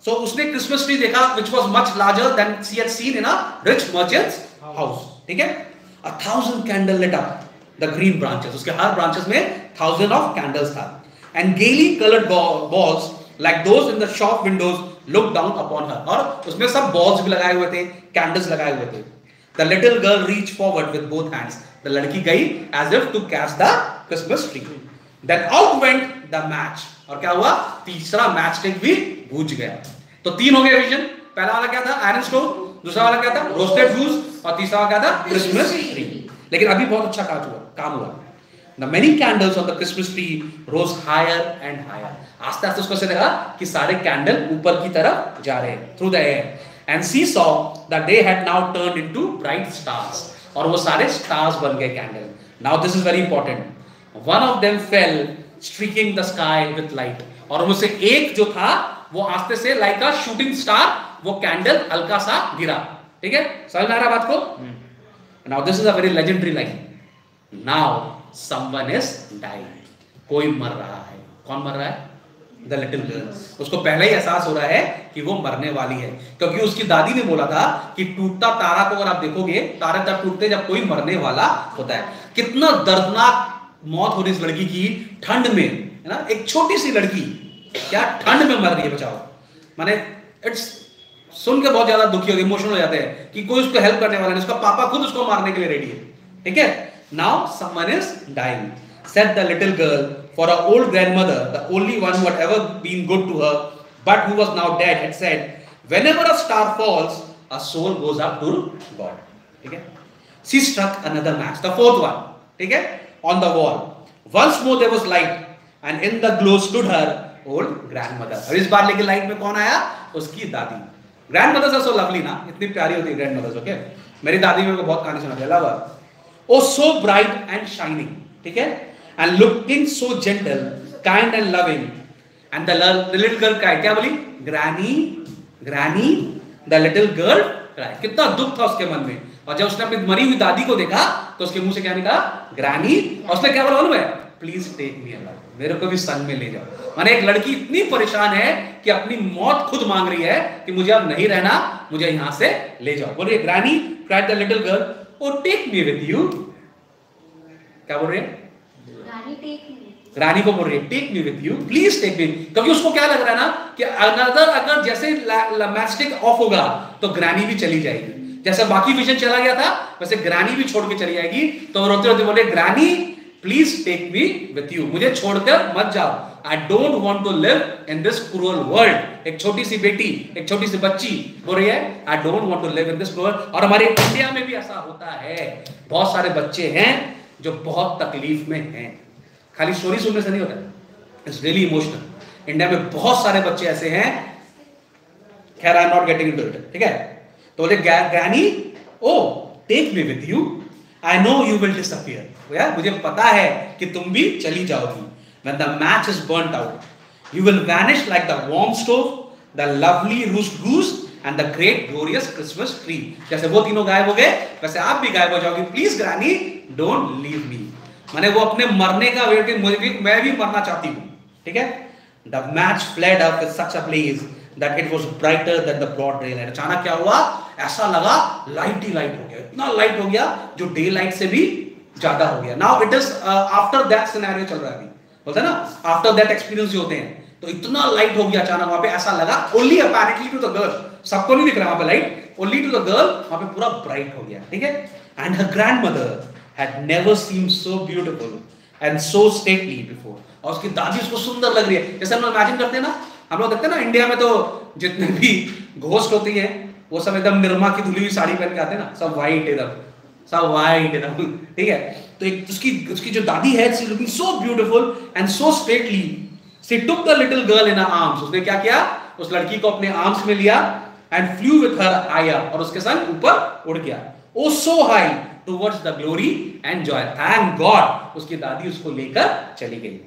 Speaker 1: So उसने क्रिसमस ट्री देखा which was much larger than she had seen in a rich merchant's house. ठीक है? 1,000 candles lit up the green branches. उसके हर branches में 1,000 of candles था. And gaily colored balls like those in the shop windows looked down upon her. और उसमें सब balls भी लगाए हुए थे, candles लगाए हुए थे. The little girl reached forward with both hands. The लड़की गई as if to catch the Christmas tree. Then out went the match. और क्या हुआ? तीसरा मैच स्टिक भी बुझ गया. तो 3 हो गए विजन. पहला वाला क्या था? Iron stove. दूसरा वाला क्या था? Roasted fuse. और तीसरा वाला क्या था? Christmas tree. लेकिन अभी बहुत अच्छा काम हुआ. The many candles on the Christmas tree rose higher and higher. आस्ते आस्ते उसको ऐसे लगा कि सारे कैंडल ऊपर की तरफ जा रहे हैं through the air. And she saw that they had now turned into bright stars. और वो सारे stars बन गए candle. Now this is very important. One of them fell, streaking the sky with light. और उनसे एक जो था वो आस्ते से लाइक अ शूटिंग स्टार वो कैंडल हल्का सा गिरा. ठीक है, समझ में आ रहा बात को? Now this is a very legendary line. Now someone is dying. कोई मर रहा है. कौन मर रहा है? The little girl. उसको पहले ही एहसास हो रहा है कि वो मरने वाली है, क्योंकि उसकी दादी ने बोला था कि टूटता तारा को अगर आप देखोगे, तारे तब टूटते जब कोई मरने वाला होता है. कितना दर्दनाक मौत हो रही इस लड़की की ठंड में, है ना? एक छोटी सी लड़की क्या ठंड में मर रही है. बचाओ, माने इट्स सुन के बहुत ज्यादा दुखी हो, इमोशनल हो जाते हैं कि कोई उसको हेल्प करने वाला नहीं. उसका पापा खुद उसको मारने के लिए रेडी है. ठीक है. Now someone is dying, said the little girl, for her old grandmother, the only one who had ever been good to her, but who was now dead, had said, whenever a star falls, a soul goes up to God. ठीक है. She struck another match, the fourth one. ठीक है. On the wall. Once more there was light, and in the glow stood her old grandmother. अब इस बार लेकिन लाइट में कौन आया? उसकी दादी. Grandmothers are so lovely ना, इतनी प्यारी होती है grandmothers. Okay? मेरी दादी मेरे को बहुत कहानी सुनाती है. Love. Oh, so bright and shining. ठीक है. And looking so gentle, kind and loving. And the little girl cried. क्या बोली? Granny, Granny. The little girl cried. कितना दुख था उसके मन में. और जब उसने अपनी मरी हुई दादी को देखा तो उसके मुंह से क्या निकला? ग्रैनी. और उसने क्या बोला मालूम है? Please take me alive. मेरे को भी संग में ले जाओ. माने एक लड़की इतनी परेशान है कि अपनी मौत खुद मांग रही है कि मुझे अब नहीं रहना, मुझे यहां से ले जाओ. बोल रही है granny, cried the little girl, oh take me with you. क्या बोल रही है? रानी को बोल रही है take me with you, please take me. क्योंकि उसको क्या लग रहा है ना कि अगर जैसे मैचस्टिक ऑफ होगा तो ग्रैनी भी चली जाएगी. जैसे बाकी विजन चला गया था वैसे ग्रैनी भी छोड़ के चली जाएगी. तो रोते रोते बोले granny please take me with you. मुझे छोड़कर मत जाओ. I don't want to live in this cruel world. एक छोटी सी बेटी, एक छोटी सी बच्ची बोल रही है I don't want to live in this cruel. और हमारे इंडिया में भी ऐसा होता है. बहुत सारे बच्चे हैं जो बहुत तकलीफ में हैं. खाली स्टोरी सुनने से नहीं होता, इट्स रियली इमोशनल. इंडिया में बहुत सारे बच्चे ऐसे हैं. खैर I am not getting into it. ठीक है. तो बोले granny oh take me with you, I know you will disappear. मुझे पता है कि तुम भी चली जाओगी. When the match is burnt out you will vanish like the warm stove, the lovely roast goose and the great glorious Christmas tree. जैसे वो तीनों गायब हो गए वैसे आप भी गायब हो जाओगी. Please granny don't leave me. माने वो अपने मरने का वेट, मैं भी मरना चाहती हूँ. ठीक है. The match flared up with such a blaze that it was brighter than the broad daylight. अचानक क्या हुआ? ऐसा लगा लाइट ही लाइट हो गया. इतना लाइट हो गया जो डे लाइट से भी ज्यादा हो गया. Now it is after that scenario चल रहा है अभी. बोलते हैं ना आफ्टर दैट एक्सपीरियंस जो होते हैं. तो इतना लाइट हो गया अचानक वहां पे. ऐसा लगा only apparently to the girl. सबको नहीं दिख रहा वहां पे light, only to the girl. वहां पे पूरा ब्राइट हो गया. ठीक है. And her grandmother had never seemed so beautiful and so stately before. और उसकी दादी उसको सुंदर लग रही है. जैसे हम लोग इमेजिन करते हैं ना, हम लोग देखते हैं ना इंडिया में तो जितने भी घोस्ट होती हैं वो सब एकदम निर्मा की धुली हुई साड़ी पहन के आते हैं ना, सब वाइट एकदम, सब वाइट एकदम. ठीक है. तो एक उसकी जो दादी है she looking so beautiful and so stately. She took the little girl in her arms. उसने क्या किया? उस लड़की को अपने आर्म्स में लिया and flew with her higher. और उसके संग ऊपर उड़ गया. Oh so high towards the glory and joy. Thank God उसकी दादी उसको लेकर चली गई.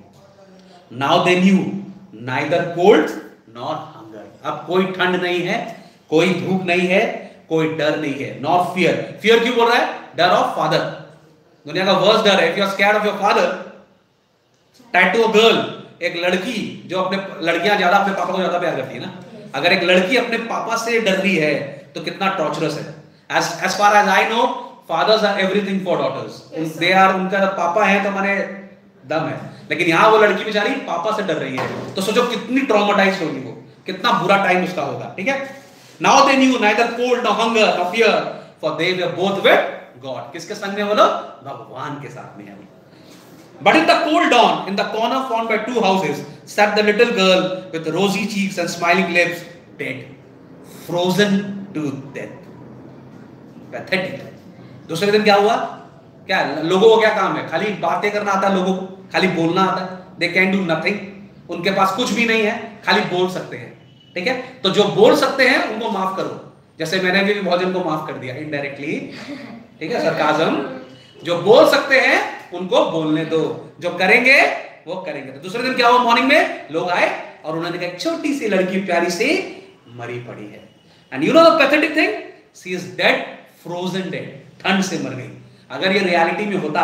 Speaker 1: Now they knew neither cold nor hunger. अब कोई ठंड नहीं है, कोई भूख नहीं है, कोई डर नहीं है. nor fear. fear क्यों बोल रहा है? डर ऑफ फादर. दुनिया का वर्स्ट डर है. if you are scared of your father, tied to a girl. एक लड़की जो अपने लड़कियां ज्यादा अपने पापा को ज्यादा प्यार करती है ना, अगर एक लड़की अपने पापा से डर रही है तो कितना टॉर्चरस है. As far as I know, fathers are everything for daughters. They are, उनका पापा है तो माने दम है. लेकिन यहाँ वो लड़की बेचारी पापा से डर रही है, तो सोचो कितनी ट्रॉमेटाइज्ड होगी वो, कितना बुरा टाइम उसका होगा. ठीक है. Now they knew neither cold nor hunger nor fear, for they were both with God. किसके संग में बोलो? भगवान के साथ में है. But in the cold dawn, in the corner formed by two houses, sat the little girl with rosy cheeks and smiling lips, dead, frozen to death. Pathetic. दूसरे दिन क्या हुआ? क्या लोगों को क्या काम है? खाली बातें करना आता है लोगों को, खाली बोलना आता है. They can do nothing. उनके पास कुछ भी नहीं है, खाली बोल सकते हैं. ठीक है. तो जो बोल सकते हैं उनको माफ करो. जैसे मैंने भी भोजन को माफ कर दिया इनडायरेक्टली. ठीक है. सरकाजम. जो बोल सकते हैं उनको बोलने दो, जो करेंगे वो करेंगे. तो दूसरे दिन क्या हुआ? मॉर्निंग में लोग आए और उन्होंने कहा छोटी सी लड़की प्यारी सी मरी पड़ी है. And you know the pathetic thing, she is dead, frozen dead, ठंड से मर गई. अगर ये रियलिटी में होता,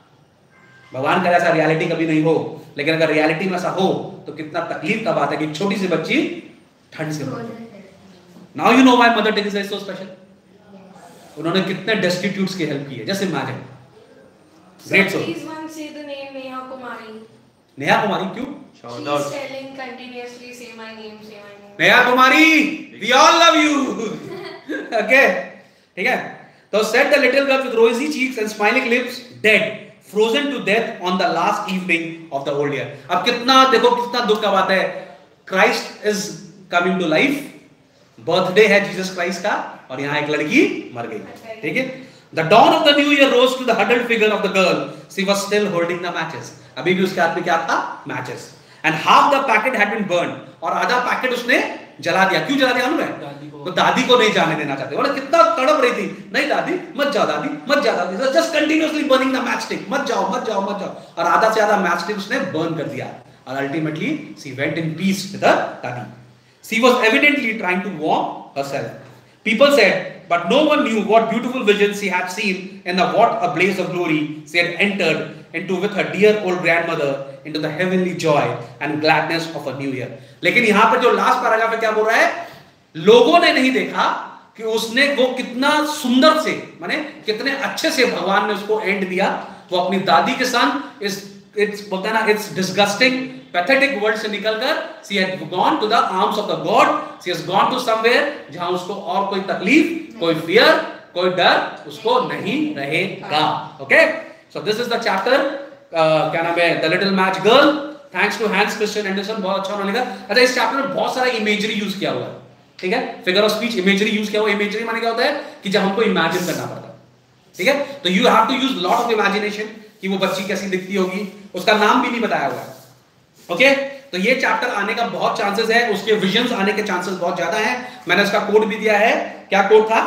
Speaker 1: भगवान का ऐसा रियलिटी कभी नहीं हो, लेकिन अगर रियलिटी में ऐसा हो तो कितना तकलीफ का बात है कि छोटी सी बच्ची ठंड से मर गई. Now you know why Mother Teresa is so special. उन्होंने कितने डेस्टिट्यूट्स की हेल्प की है. Just imagine. Great soul.
Speaker 5: Please one say the name Neha Kumari.
Speaker 1: Neha Kumari. क्यों?
Speaker 2: Shout
Speaker 5: She's
Speaker 2: out.
Speaker 5: telling continuously, say my name, say my name.
Speaker 1: Neha Kumari, we all love you. Okay, ठीक है. तो said the little girl with rosy cheeks and smiling lips, dead, frozen to death on the last evening of the old year. अब कितना देखो कितना दुख का बात है. Christ is coming to life. Birthday है जीसस क्राइस्ट का और यहाँ एक लड़की मर गई. ठीक है. The dawn of the new year rose to the huddled figure of the girl. She was still holding the matches. अभी भी उसके हाथ में क्या था? Matches. And half the packet had been burned. और आधा पैकेट उसने जला दिया. क्यों जला दिया उन्होंने? तो दादी को नहीं जाने देना चाहते. बोले कितना तड़प रही थी. नहीं दादी मत जाओ, दादी मत जाओ, दादी. Just continuously burning the matchstick. मत जाओ, मत जाओ, मत जाओ. और आधा से आधा matchstick उसने burn कर दिया. और ultimately she went in peace with her दादी. She was evidently trying to warm herself. People said, but no one knew what beautiful visions she had seen and what a blaze of glory she had entered into with her dear old grandmother into the heavenly joy and gladness of a new year. लेकिन यहाँ पर जो लास्ट पैराग्राफ है क्या बोल रहा है? लोगों ने नहीं देखा कि उसने वो कितना सुंदर से, माने कितने अच्छे से भगवान ने उसको एंड दिया. वो अपनी दादी के संग इट्स बोलता है ना, इट्स डिस्गस्टिंग पैथेटिक वर्ल्ड से निकलकर she had gone to the arms of the God. She has gone to somewhere जहां उसको और कोई तकलीफ, कोई फियर, कोई डर उसको नहीं रहेगा. Okay. So this is the chapter. क्या नाम है? The little match girl. Thanks to Hans Christian Andersen. बहुत अच्छा उन्होंने लिखा. अच्छा, इस चैप्टर में बहुत सारा इमेजरी यूज किया हुआ है. ठीक है. Figure of speech imagery use किया हुआ. इमेजरी माने क्या होता है? कि जब हमको इमेजिन करना पड़ता है. ठीक है. तो you have to use lot of imagination कि वो बच्ची कैसी दिखती होगी. उसका नाम भी नहीं बताया हुआ है. ओके. तो ये चैप्टर आने का बहुत चांसेस है. उसके विजन्स आने के चांसेस बहुत ज्यादा हैं. मैंने इसका कोड भी दिया है. क्या कोड था?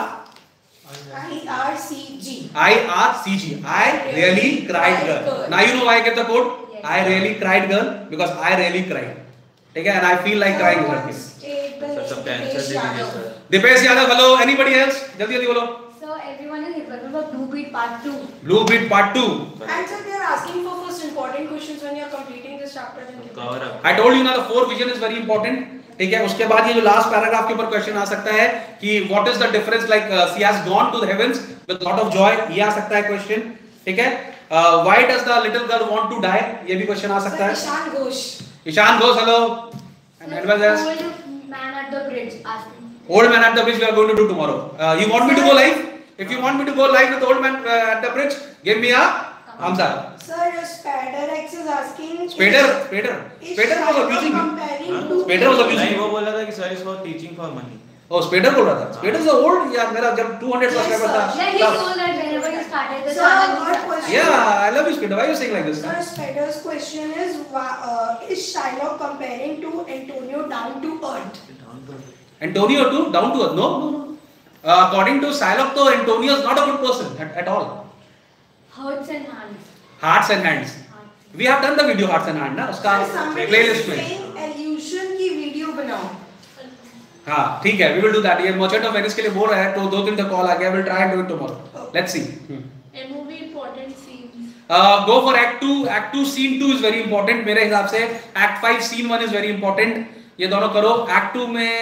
Speaker 5: IRCG.
Speaker 1: IRCG. I really cried girl. Now you know why I get the code. I really cried girl because I really cried. ठीक है. And I feel like crying.
Speaker 2: सबका आंसर दे दीजिए sir.
Speaker 1: Dipesh Yadav. Hello. Anybody else? जल्दी जल्दी बोलो.
Speaker 3: So everyone is remember Blue Beat Part 2.
Speaker 1: Blue Beat Part 2.
Speaker 5: And sir, they are asking for first important questions when you are completing this chapter.
Speaker 2: Cover up.
Speaker 1: I told you ना, the 4 vision is very important. ठीक है. उसके बाद ये जो लास्ट पैराग्राफ के ऊपर क्वेश्चन आ सकता है कि what is the difference, like she has gone to the heavens with lot of joy. ये आ सकता है क्वेश्चन. ठीक है. Why does the little girl want to die? ये भी क्वेश्चन आ सकता है.
Speaker 5: Ishan Ghosh.
Speaker 1: Ishan Ghosh. Hello. And anyone else?
Speaker 3: Old man at the bridge asking.
Speaker 1: Old man at the bridge we are going to do tomorrow. You want me to go live? If you want me to go live with old man at the bridge, give me a thumbs up.
Speaker 5: Sir, Spader X is asking.
Speaker 1: Spader was abusing me. Spader was abusing
Speaker 2: नहीं,
Speaker 1: me.
Speaker 2: वो बोला था कि sir is for teaching for money.
Speaker 1: Oh, Spader बोल रहा था. Spader is old यार. मेरा जब 200 सब्सक्राइबर था.
Speaker 3: Yeah, he told that whenever you started the
Speaker 5: Sir,
Speaker 3: channel.
Speaker 5: one question.
Speaker 1: Yeah, I love you, Spader. Why are you saying like this?
Speaker 5: Sir, Spader's question is Shylock comparing to Antonio down to earth?
Speaker 1: Antonio too down to earth? No. According to Shylock, though, Antonio is not a good person at all.
Speaker 3: Hearts and hands.
Speaker 1: Hearts and hands. We have done the video Hearts and Hands ना उसका playlist में.
Speaker 5: Illusion की वीडियो बनाओ.
Speaker 1: हाँ ठीक है. We will do that. ये Merchant of Venice के लिए बोल रहा है तो 2-3 तक कॉल आ गया. We'll try and do it tomorrow. Let's see.
Speaker 3: A movie important scenes.
Speaker 1: Go for Act 2. Act 2 Scene 2 is very important मेरे हिसाब से. Act 5 Scene 1 is very important. ये दोनों करो. Act 2 में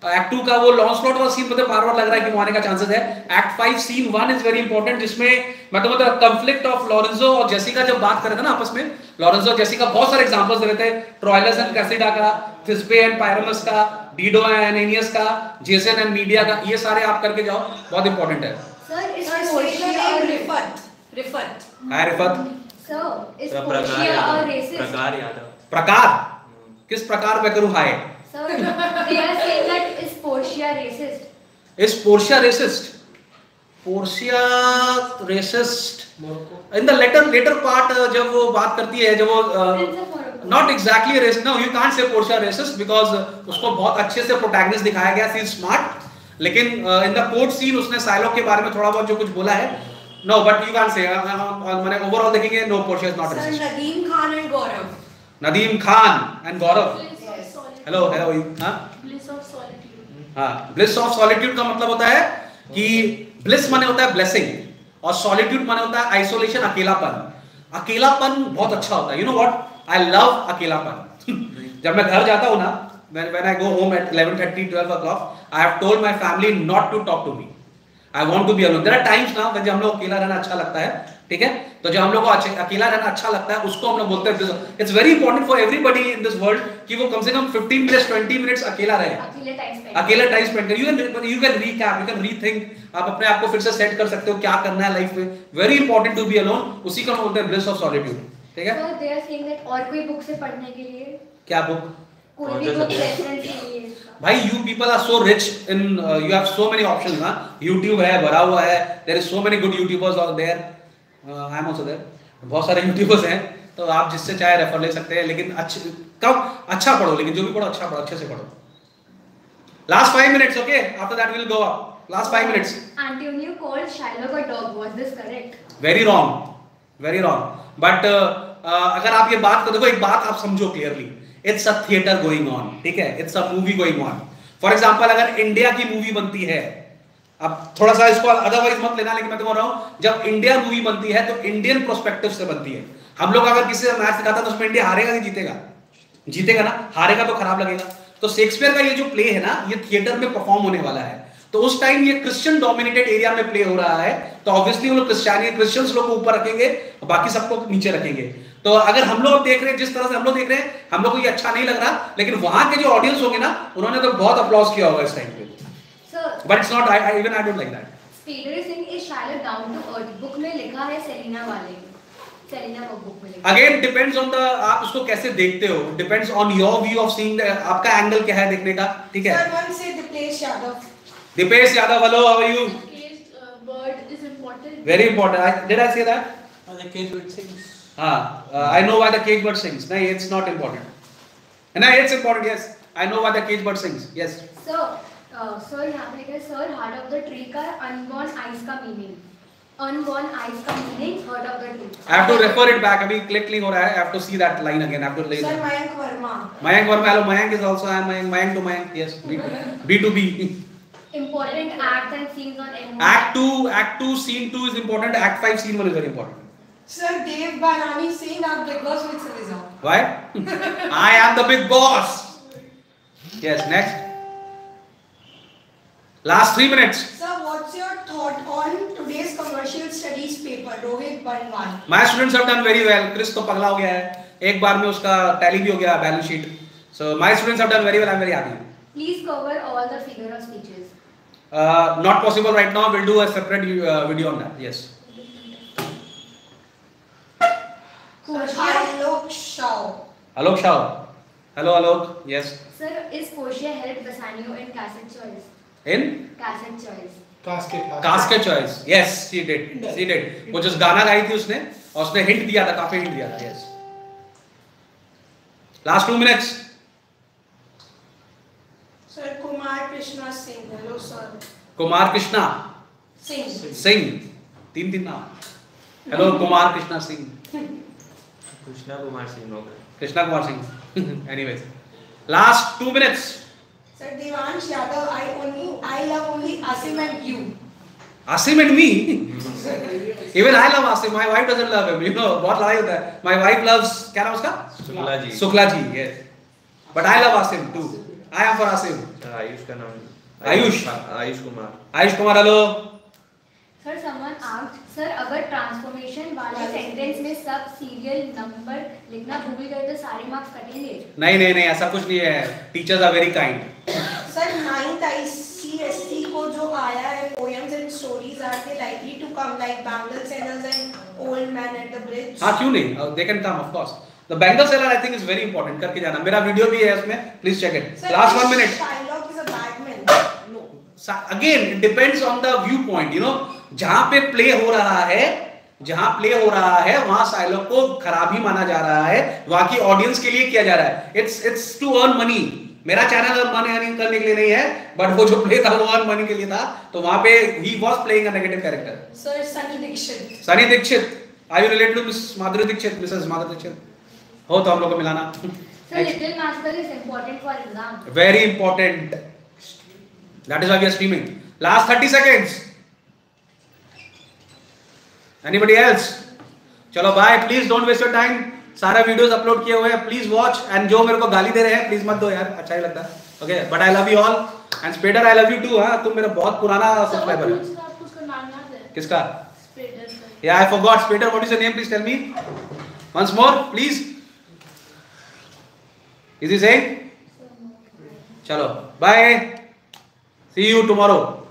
Speaker 1: एक्ट 2 का वो लॉन्सलॉट वाला सीन मुझे बार बार लग रहा है कि वो आने का चांसेस है। Act 5 scene 1 is very important, जिसमें मतलब कंफ्लिक्ट ऑफ लॉरेंजो और जेसिका जब बात कर रहे थे ना आपस में, लॉरेंजो और जेसिका बहुत सारे एग्जांपल्स दे रहे थे, ट्रोइलस एंड कैसिडा का, थिस्बे एंड पायरमस का, डिडो एंड एनियस का, जेसन एंड मीडिया का, ये सारे आप करके जाओ, बहुत इंपॉर्टेंट है।
Speaker 3: Sir is
Speaker 5: Sir,
Speaker 3: Portia
Speaker 5: say
Speaker 3: और
Speaker 5: the name Rifat.
Speaker 1: Hi Rifat.
Speaker 3: Sir is Portia और रेसिस्ट
Speaker 2: प्रकार यादव।
Speaker 1: प्रकार, किस प्रकार मैं करूं hi?
Speaker 3: Sir they are saying that is Portia racist,
Speaker 1: Is Portia racist? Portia racist? In the later part, जब वो बात करती है, जब वो not exactly racist. No, you can't say Portia racist because उसको बहुत अच्छे से protagonist दिखाया गया, she is smart. लेकिन in the court scene उसने साइलोक के बारे में थोड़ा बहुत जो कुछ बोला है, no, but you can't say. मैंने overall देखेंगे, no, Portia is not
Speaker 5: Sir,
Speaker 1: racist.
Speaker 5: Nadeem Khan and Gaurav.
Speaker 1: Nadeem Khan and Gaurav.
Speaker 5: Yes.
Speaker 1: Hello, हाँ?
Speaker 5: Bliss of solitude.
Speaker 1: हाँ, ब्लिस ऑफ सॉलिट्यूड का मतलब होता है कि ब्लिस माने होता है ब्लेसिंग और सॉलिट्यूड माने होता है आइसोलेशन, अकेलापन। अकेलापन बहुत अच्छा होता है। You know what, I love अकेलापन। जब मैं घर जाता हूँ ना, when I go home at 11:30 12 o'clock, I have told my family not to talk to me. I want to be alone. There are times ना जब हम लोग अकेला रहना अच्छा लगता है, ठीक है? तो जब हम लोग को अकेला रहना अच्छा लगता है, उसको हम लोग बोलते हैं it's very important for everybody in this world कि वो कम से कम 15 मिनट्स 20 मिनट्स अकेला रहे, अकेला टाइम स्पेंड करें। You can recap, you can rethink, आप अपने आप को फिर से सेट कर सकते हो क्या करना है लाइफ में। Very important to be alone, उसी को हम बोलते हैं ब्लिस ऑफ सॉलिट्यूड, ठीक है?
Speaker 3: Sir they are saying that और कोई बुक से पढ़ने के लिए,
Speaker 1: क्या बुक?
Speaker 3: कोई भी बुक रेफरेंस के लिए इसका।
Speaker 1: भाई you people are so rich in, you have so many options ना, YouTube है, भरा हुआ है, there is so many good youtubers out there, I am also there, बहुत सारे यूट्यूबर्स हैं, तो आप जिससे चाहे रेफर ले सकते हैं, लेकिन अच्छा पढ़ो, लेकिन जो भी पढ़ो अच्छा पढ़ो, अच्छे से पढ़ो। Last 5 minutes, okay? After that we'll go up. Last 5 minutes.
Speaker 3: Antonio called Shylock a dog. Was this correct?
Speaker 1: Very wrong, very wrong. But अगर आप ये बात को देखो, एक बात आप समझो clearly, it's a theatre going on, ठीक है? It's a movie going on. For example अगर इंडिया की मूवी बनती है, अब थोड़ा सा इसको अदरवाइज मत लेना, लेकिन मैं तो बोल रहा हूं जब इंडिया मूवी बनती है तो इंडियन प्रोस्पेक्टिव से बनती है। हम लोग अगर किसी से मैच दिखाता तो उसमें इंडिया हारेगा कि जीतेगा? जीतेगा ना, हारेगा तो खराब लगेगा। तो शेक्सपियर का ये जो प्ले है ना, ये थिएटर में परफॉर्म होने वाला है, तो उस टाइम ये क्रिश्चियन डोमिनेटेड एरिया में प्ले हो रहा है, तो ऑब्वियसली वो लोग क्रिश्चियंस लोग को ऊपर रखेंगे और बाकी सबको नीचे रखेंगे। तो अगर हम लोग देख रहे हैं जिस तरह से हम लोग देख रहे हैं, हम लोग को ये अच्छा नहीं लग रहा, लेकिन वहां के जो ऑडियंस होंगे ना, उन्होंने तो बहुत अप्लॉज किया होगा इस टाइम पे। But it's not, I even I don't like that.
Speaker 3: Speeder is saying is Shylock down to earth. बुक में लिखा है सेलिना वाले, सेलिना वो बुक में लिखा।
Speaker 1: अगेन डिपेंड्स ऑन द, आप उसको कैसे देखते हो, depends on your view of seeing, आपका एंगल क्या है देखने का, ठीक है?
Speaker 5: Sir, one say Dipesh Yadav.
Speaker 1: Dipesh Yadav, hello, how are you?
Speaker 5: Bird is important.
Speaker 1: Very important, did I say that?
Speaker 2: The cage bird sings.
Speaker 1: हाँ, I know why the cage bird sings. नहीं, इट्स नॉट इंपॉर्टेंट। नहीं, it's important, yes, I know why the cage bird sings, yes.
Speaker 3: Sir यहाँ पे लिखा है sir heart of the tree का अनबॉर्न आइस का मीनिंग, अनबॉर्न आइस का meaning heart of the tree.
Speaker 1: I have to refer it back, अभी क्लिक नहीं हो रहा है, I have to see that line again, I have to lay
Speaker 5: Sir,
Speaker 1: it.
Speaker 5: Mayank Verma.
Speaker 1: Mayank Verma, hello, Mayank is also, I am Mayank to Mayank, yes, B2B.
Speaker 3: Important acts and scenes on emotion.
Speaker 1: Act 2, scene 2 is important, Act 5, scene 1 is very important.
Speaker 5: Sir, Dave Banani saying our Big Boss with Sriza.
Speaker 1: Why? I am the big boss. Yes, next. Last 3 minutes.
Speaker 5: Sir, what's your thought on today's commercial studies paper, Rohit Banwal?
Speaker 1: My students have done very well. Chris तो पगला हो गया है, एक बार में उसका टैली भी हो गया, balance sheet. So my students have done very well. I'm very happy.
Speaker 3: Please cover all the figure of speeches.
Speaker 1: Not possible right now. We'll do a separate video on that. Yes.
Speaker 5: Alok Shah.
Speaker 1: Alok Shah. Hello, Alok. Yes.
Speaker 3: Sir, is Portia helped Bassanio in cassette choice?
Speaker 1: In
Speaker 3: Cassette choice.
Speaker 1: Casket choice. Yes, she did. She did. वो जिस गाना गाई थी उसने, और उसने हिंट दिया था, काफी हिंट दिया था. Yes. Last 2 minutes.
Speaker 5: Sir, Kumar Krishna Singh. Hello, sir.
Speaker 1: Kumar Krishna
Speaker 5: Singh.
Speaker 1: Singh. 3 नाम. Hello, Kumar Krishna Singh.
Speaker 2: Krishna Kumar Singh होगा.
Speaker 1: Krishna Kumar Singh. Anyways. Last 2 minutes.
Speaker 5: Sir, Devansh Yadav. I love only Asim and you.
Speaker 1: Asim and me. Even I love Asim. My wife doesn't love him. You know, बहुत लड़ाई होता है. My wife loves, क्या नाम उसका?
Speaker 2: Shukla ji.
Speaker 1: Shukla ji. Yes. But I love Asim too. I am for Asim.
Speaker 2: Ayush का नाम
Speaker 1: Ayush?
Speaker 2: Ayush Kumar.
Speaker 1: Ayush Kumar, hello.
Speaker 3: Sir someone asked, sir अगर ट्रांसफॉर्मेशन वाले सेंटेंस में सब सीरियल नंबर लिखना भूल गए तो सारे मार्क्स कटेंगे?
Speaker 1: नहीं नहीं नहीं, ऐसा कुछ नहीं है. Teachers are very kind.
Speaker 4: Sir 9th ICSE को जो आया है poems and stories, are they likely to come like Bangal Sellers and Old Man at the Bridge?
Speaker 1: हाँ, क्यों नहीं? They can come, of course. The Bengal Seller I think is very important. करके जाना. मेरा वीडियो भी है उसमें. Please check it.
Speaker 4: Sir,
Speaker 1: Last 1 minute.
Speaker 4: Shylock is a bad man. No.
Speaker 1: Again, it depends on the viewpoint. You know, जहाँ पे प्ले हो रहा है, वहाँ साइलॉक को खराब ही माना जा रहा है. वहाँ की ऑडियंस के लिए किया जा रहा है. It's to earn money. मेरा चैनल अर्न करने के लिए नहीं है, बट वो जो प्ले था वो अर्न मनी के लिए था. तो वहाँ पे he was playing a negative character.
Speaker 5: Sir, Sunny Dixit.
Speaker 1: Sunny Dixit. Are you related to Miss Madhuri Dixit? Mrs. Madhuri Dixit? हो तो हम लोग को मिलाना.
Speaker 3: Sir, Little Master is important for exam.
Speaker 1: Very important. That is why we are streaming. Last 30 seconds. Anybody else? चलो bye. Please don't waste your time. सारा वीडियोस अपलोड किए हुए हैं. Please watch. And जो मेरे को गाली दे रहे हैं, प्लीज मत दो यार. अच्छा ही लगता. Okay, but I love you all. And Spader, I love you too. हाँ, तुम मेरा बहुत पुराना सब्सक्राइबर है.
Speaker 5: आपको उसका नाम याद है?
Speaker 1: किसका?
Speaker 5: Spader sir.
Speaker 1: Yeah, I forgot. Spader, what is your name? Please tell me. Once more, please. Is he saying? चलो, bye. See you tomorrow.